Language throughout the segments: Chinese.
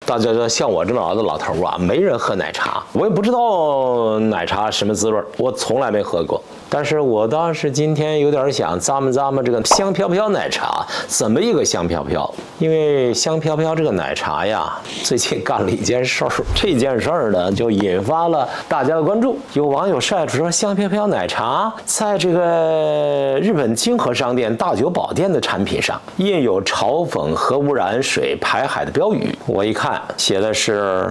大家说像我这么老的老头啊，没人喝奶茶，我也不知道奶茶什么滋味，我从来没喝过。但是我倒是今天有点想咂摸这个香飘飘奶茶，怎么一个香飘飘？因为香飘飘这个奶茶呀，最近干了一件事儿，这件事儿呢就引发了大家的关注。有网友晒出说，香飘飘奶茶在这个日本京和商店大久保店的产品上印有嘲讽核污染水排海的标语。我一看，写的是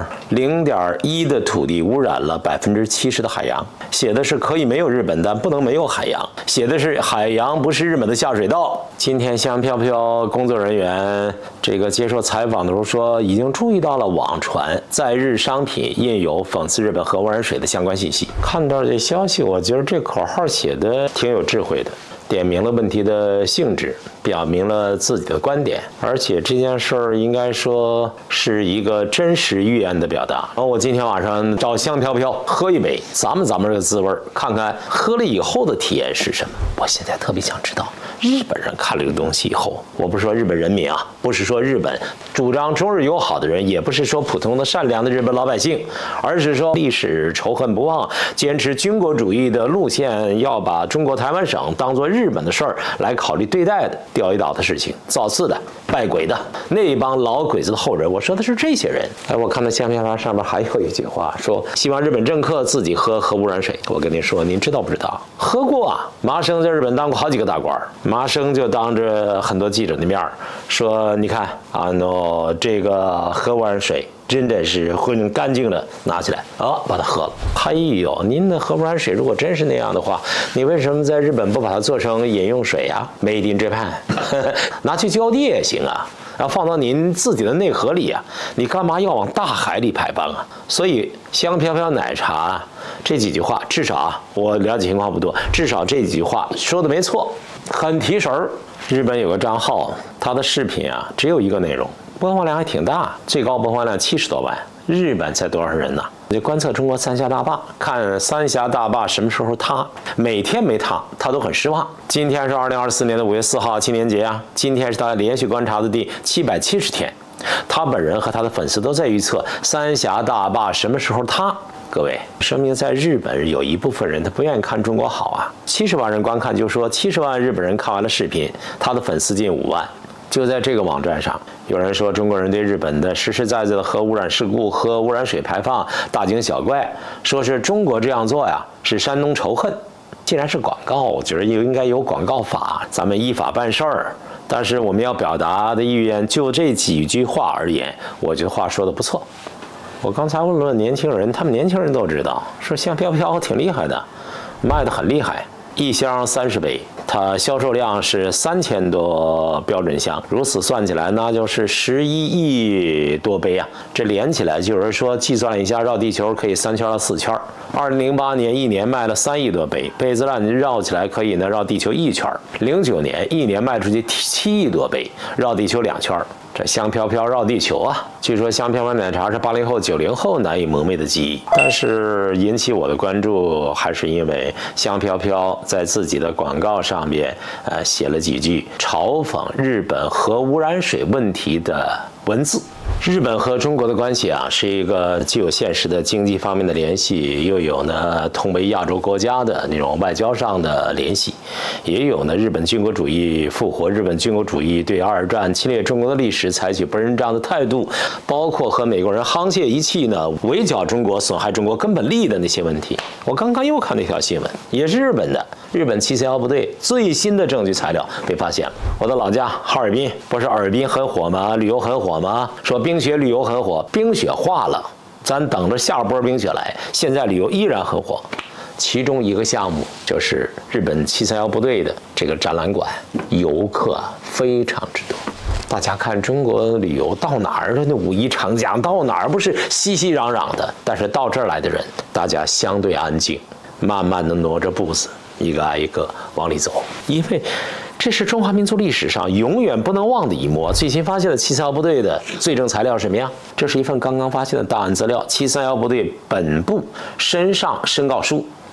0.1的土地污染了70%的海洋，写的是可以没有日本，但不能没有海洋，写的是海洋不是日本的下水道。今天香飘飘工作人员这个接受采访的时候说，已经注意到了网传在日商品印有讽刺日本核污染水的相关信息。看到这消息，我觉得这口号写的挺有智慧的，点明了问题的性质，表明了自己的观点，而且这件事儿应该说是一个真实预言的表达。我今天晚上找香飘飘喝一杯，咂摸这个滋味，看看喝了以后的体验是什么。我现在特别想知道，日本人看了这个东西以后，我不是说日本人民啊，不是说日本主张中日友好的人，也不是说普通的善良的日本老百姓，而是说历史仇恨不忘，坚持军国主义的路线，要把中国台湾省当作日本的事儿来考虑对待的钓鱼岛的事情，造次的、拜鬼的那帮老鬼子的后人。我说的是这些人。我看到香飘飘上面还有一句话，说希望日本政客自己喝核污染水。我跟您说，您知道不知道？喝过啊！麻生在日本当过好几个大官，麻生就当着很多记者的面说，你看啊，这个核污染水真的是混干净的，拿起来把它喝了。哎呦，您的核污染水如果真是那样的话，你为什么在日本不把它做成饮用水啊 ？Made in Japan， 拿去浇地也行啊，然后放到您自己的内河里啊，你干嘛要往大海里排放啊？所以香飘飘奶茶这几句话，至少啊，我了解情况不多，至少这几句话说的没错，很提神儿。日本有个账号，它的视频啊只有一个内容，播放量还挺大，最高播放量70多万。日本才多少人呢？就观测中国三峡大坝，看三峡大坝什么时候塌，每天没塌，他都很失望。今天是2024年5月4号，青年节啊，今天是他连续观察的第770天。他本人和他的粉丝都在预测三峡大坝什么时候塌。各位，说明在日本有一部分人他不愿意看中国好啊。70万人观看，就说70万日本人看完了视频，他的粉丝近5万。就在这个网站上，有人说中国人对日本的实实在在的核污染事故、核污染水排放大惊小怪，说是中国这样做呀是煽动仇恨。既然是广告，我觉得应该有广告法，咱们依法办事儿。但是我们要表达的意愿，就这几句话而言，我觉得话说得不错。我刚才问了年轻人，他们年轻人都知道，说香飘飘挺厉害的，卖得很厉害，一箱30杯，它销售量是3000多标准箱，如此算起来，那就是11亿多杯啊！这连起来就是说，计算了一下，绕地球可以3圈到4圈。2008年一年卖了3亿多杯，杯子让你绕起来可以呢绕地球1圈。09年一年卖出去7亿多杯，绕地球2圈。这香飘飘绕地球啊！据说香飘飘奶茶是80后、90后难以蒙昧的记忆，但是引起我的关注，还是因为香飘飘在自己的广告上面，写了几句嘲讽日本核污染水问题的文字。日本和中国的关系啊，是一个既有现实的经济方面的联系，又有呢同为亚洲国家的那种外交上的联系，也有呢日本军国主义复活日本军国主义对二战侵略中国的历史采取不认账的态度，包括和美国人沆瀣一气呢围剿中国、损害中国根本利益的那些问题。我刚刚又看了一条新闻，也是日本的，日本741部队最新的证据材料被发现了。我的老家哈尔滨，不是尔滨很火吗？旅游很火吗？说冰雪旅游很火，冰雪化了，咱等着下波冰雪来。现在旅游依然很火，其中一个项目就是日本731部队的这个展览馆，游客非常之多。大家看中国旅游到哪儿，那五一长假到哪儿不是熙熙攘攘的？但是到这儿来的人，大家相对安静，慢慢的挪着步子，一个挨一个往里走，因为这是中华民族历史上永远不能忘的一幕。最新发现的731部队的罪证材料是什么呀？这是一份刚刚发现的档案资料，731部队本部身上申告书。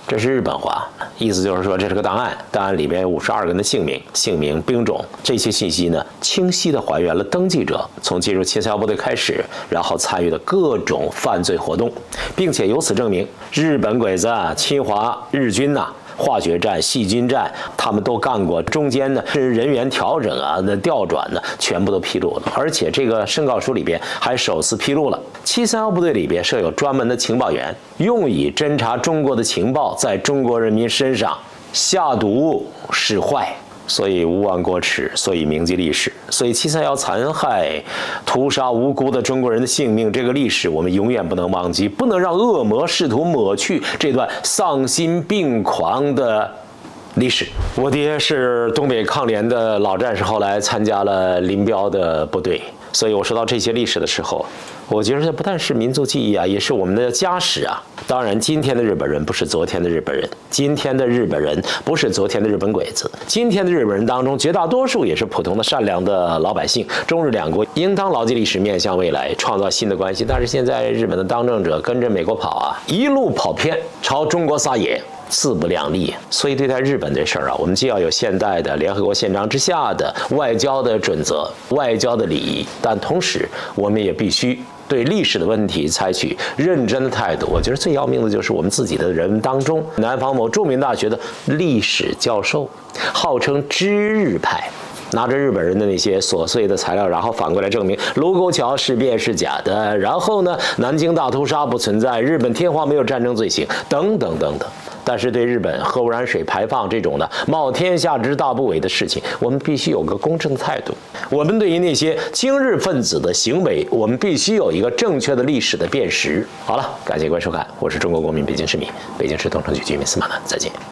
这是日本话，意思就是说这是个档案，档案里边52个人的姓名、兵种这些信息呢，清晰地还原了登记者从进入741部队开始，然后参与的各种犯罪活动，并且由此证明日本鬼子、侵华日军呐。化学战、细菌战，他们都干过。中间呢是人员调整啊、调转呢，全部都披露了。而且这个申告书里边还首次披露了731部队里边设有专门的情报员，用以侦查中国的情报在中国人民身上下毒使坏。所以无忘国耻，所以铭记历史，所以731残害、屠杀无辜的中国人的性命，这个历史我们永远不能忘记，不能让恶魔试图抹去这段丧心病狂的历史。我爹是东北抗联的老战士，后来参加了林彪的部队，所以我说到这些历史的时候，我觉得这不但是民族记忆啊，也是我们的家史啊。当然，今天的日本人不是昨天的日本人，今天的日本人不是昨天的日本鬼子，今天的日本人当中绝大多数也是普通的善良的老百姓。中日两国应当牢记历史，面向未来，创造新的关系。但是现在日本的当政者跟着美国跑啊，一路跑偏，朝中国撒野。自不量力，所以对待日本这事儿啊，我们既要有现代的联合国宪章之下的外交的准则、外交的礼仪，但同时我们也必须对历史的问题采取认真的态度。我觉得最要命的就是我们自己的人当中，南方某著名大学的历史教授，号称知日派。拿着日本人的那些琐碎的材料，然后反过来证明卢沟桥事变是假的，然后呢，南京大屠杀不存在，日本天皇没有战争罪行，等等等等。但是对日本核污染水排放这种的冒天下之大不韪的事情，我们必须有个公正的态度。我们对于那些亲日分子的行为，我们必须有一个正确的历史的辨识。好了，感谢各位收看，我是中国公民北京市民，北京市东城区居民司马南，再见。